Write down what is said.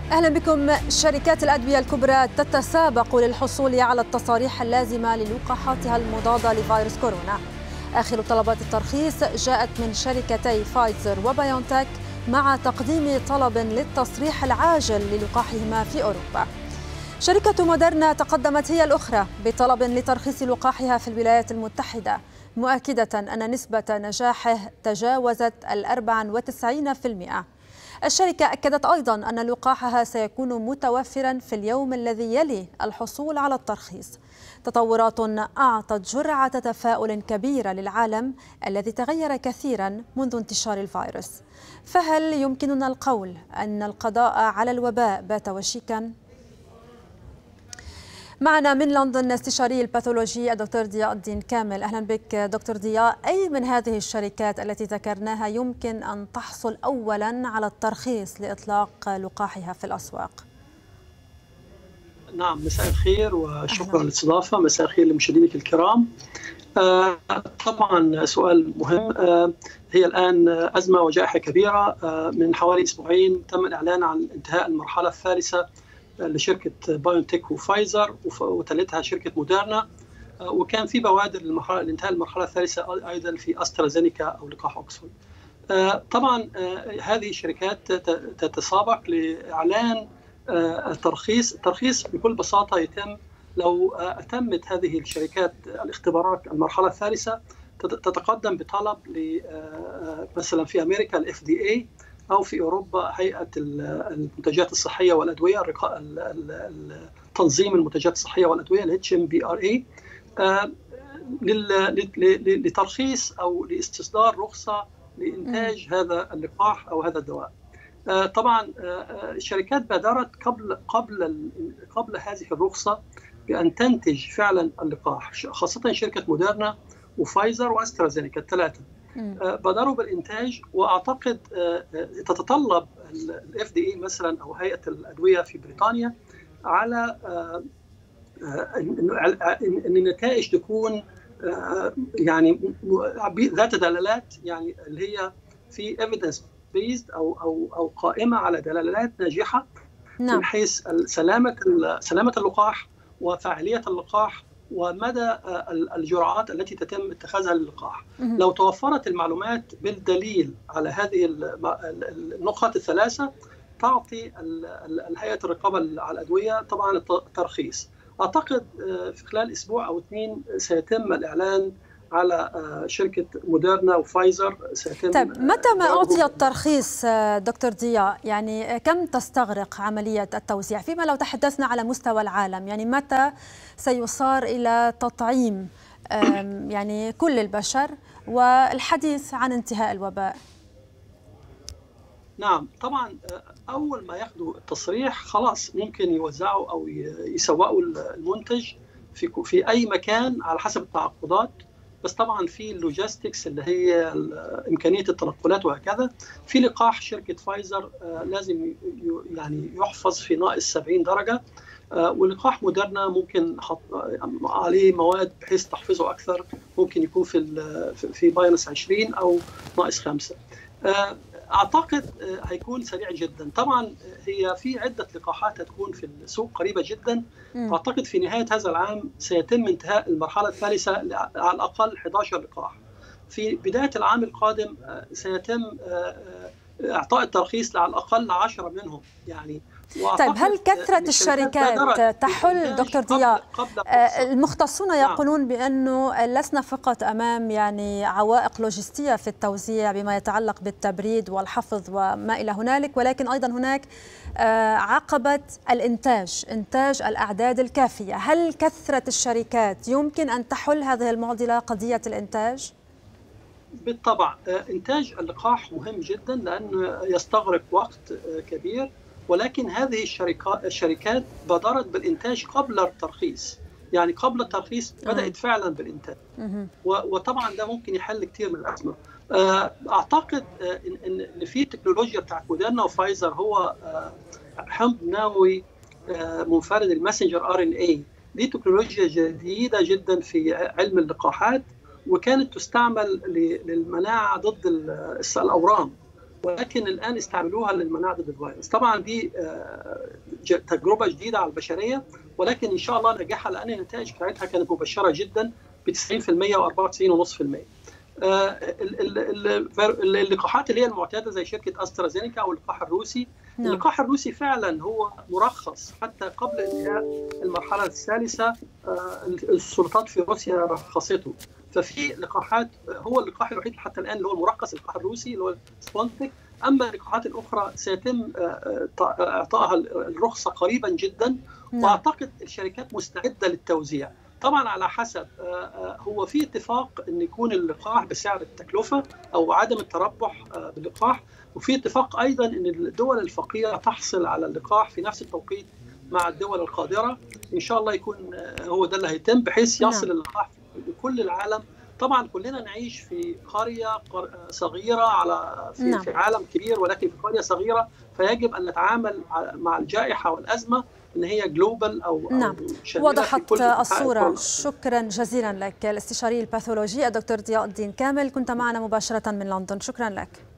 أهلا بكم. شركات الأدوية الكبرى تتسابق للحصول على التصاريح اللازمة للقاحاتها المضادة لفيروس كورونا. آخر طلبات الترخيص جاءت من شركتي فايزر وبايونتك مع تقديم طلب للتصريح العاجل للقاحهما في أوروبا. شركة موديرنا تقدمت هي الأخرى بطلب لترخيص لقاحها في الولايات المتحدة، مؤكدة أن نسبة نجاحه تجاوزت 94%. الشركة أكدت أيضاً أن لقاحها سيكون متوفراً في اليوم الذي يلي الحصول على الترخيص. تطورات أعطت جرعة تفاؤل كبيرة للعالم الذي تغير كثيراً منذ انتشار الفيروس. فهل يمكننا القول أن القضاء على الوباء بات وشيكاً؟ معنا من لندن استشاري الباثولوجي الدكتور ضياء الدين كامل. أهلا بك دكتور ضياء. أي من هذه الشركات التي ذكرناها يمكن أن تحصل أولا على الترخيص لإطلاق لقاحها في الأسواق؟ نعم، مساء الخير وشكرا للاستضافة. مساء الخير لمشاهدينك الكرام. طبعا سؤال مهم. هي الآن أزمة وجائحة كبيرة. من حوالي أسبوعين تم الإعلان عن انتهاء المرحلة الثالثة لشركة بايونتك وفايزر وتلتها شركة موديرنا، وكان في بوادر لانتهاء المرحلة الثالثة أيضا في أسترازينيكا أو لقاح أكسفورد. طبعا هذه الشركات تتسابق لإعلان الترخيص بكل بساطة يتم لو أتمت هذه الشركات الاختبارات المرحلة الثالثة، تتقدم بطلب مثلا في أمريكا ال FDA أو في أوروبا هيئة المنتجات الصحية والأدوية، تنظيم المنتجات الصحية والأدوية ال HMBRA، لترخيص أو لاستصدار رخصة لإنتاج هذا اللقاح أو هذا الدواء. طبعا الشركات بادرت قبل هذه الرخصة بأن تنتج فعلا اللقاح، خاصة شركة موديرنا وفايزر وأسترازينيكا الثلاثة بادروا بالإنتاج. وأعتقد تتطلب ال FDA مثلا أو هيئة الأدوية في بريطانيا على أن النتائج تكون يعني ذات دلالات، يعني اللي هي في evidence based أو قائمة على دلالات ناجحة من حيث سلامة اللقاح وفاعلية اللقاح ومدى الجرعات التي تتم اتخاذها للقاح. لو توفرت المعلومات بالدليل على هذه النقاط الثلاثة تعطي الهيئة الرقابة على الأدوية طبعا الترخيص. أعتقد في خلال أسبوع أو 2 سيتم الإعلان على شركة موديرنا وفايزر. طيب متى ما أعطي الترخيص دكتور ضياء، يعني كم تستغرق عملية التوزيع؟ فيما لو تحدثنا على مستوى العالم، يعني متى سيصار إلى تطعيم يعني كل البشر والحديث عن انتهاء الوباء؟ نعم، طبعا أول ما ياخذوا التصريح خلاص ممكن يوزعوا أو يسوقوا المنتج في أي مكان على حسب التعاقدات، بس طبعا في اللوجيستكس اللي هي إمكانية التنقلات وهكذا. في لقاح شركة فايزر لازم يعني يحفظ في ناقص 70 درجة، ولقاح موديرنا ممكن عليه مواد بحيث تحفظه أكثر، ممكن يكون في ماينس 20 أو ناقص 5. أعتقد هيكون سريع جدا. طبعا هي في عدة لقاحات هتكون في السوق قريبة جدا. أعتقد في نهاية هذا العام سيتم انتهاء المرحلة الثالثة على الأقل 11 لقاح. في بداية العام القادم سيتم إعطاء الترخيص على الأقل 10 منهم يعني. طيب هل كثرة الشركات تحل دكتور ضياء؟ المختصون يقولون بأنه لسنا فقط أمام يعني عوائق لوجستية في التوزيع بما يتعلق بالتبريد والحفظ وما إلى هنالك، ولكن أيضا هناك عقبة إنتاج الأعداد الكافية. هل كثرة الشركات يمكن أن تحل هذه المعضلة، قضية الإنتاج؟ بالطبع إنتاج اللقاح مهم جدا لأنه يستغرق وقت كبير، ولكن هذه الشركات بادرت بالإنتاج قبل الترخيص، يعني قبل الترخيص بدأت فعلا بالإنتاج، وطبعا ده ممكن يحل كثير من الأزمة. أعتقد إن في تكنولوجيا بتاعت موديرنا وفايزر هو حمض نووي منفرد الماسنجر RNA. دي تكنولوجيا جديدة جدا في علم اللقاحات، وكانت تستعمل للمناعة ضد الأورام. ولكن الان استعملوها للمناعه ضد الفيروس. طبعا دي تجربه جديده على البشريه، ولكن ان شاء الله نجاحها، لان النتائج بتاعتها كانت مبشره جدا ب 90% و94.5%. اللقاحات اللي هي المعتاده زي شركه استرازينيكا او اللقاح الروسي، اللقاح الروسي فعلا هو مرخص حتى قبل انتهاء المرحله الثالثه، السلطات في روسيا رخصته. ففي لقاحات، هو اللقاح الوحيد حتى الان اللي هو المرخص، اللقاح الروسي اللي هو سبوتنيك. اما اللقاحات الاخرى سيتم اعطائها الرخصه قريبا جدا، واعتقد الشركات مستعده للتوزيع. طبعا على حسب، هو في اتفاق ان يكون اللقاح بسعر التكلفه او عدم التربح باللقاح، وفي اتفاق ايضا ان الدول الفقيره تحصل على اللقاح في نفس التوقيت مع الدول القادره. ان شاء الله يكون هو ده اللي هيتم، بحيث يصل اللقاح لكل العالم. طبعا كلنا نعيش في قريه صغيره في عالم كبير، ولكن في قريه صغيره، فيجب ان نتعامل مع الجائحه والازمه ان هي جلوبال او وضحت الصوره. شكرا جزيلا لك الاستشاري الباثولوجي الدكتور ضياء الدين كامل، كنت معنا مباشره من لندن. شكرا لك.